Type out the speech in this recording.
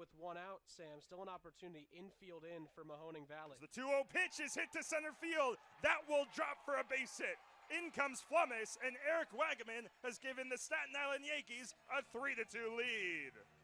with one out, Sam. Still an opportunity infield in for Mahoning Valley. The 2-0 pitch is hit to center field. That will drop for a base hit. In comes Flummis, and Eric Wagaman has given the Staten Island Yankees a 3-2 lead.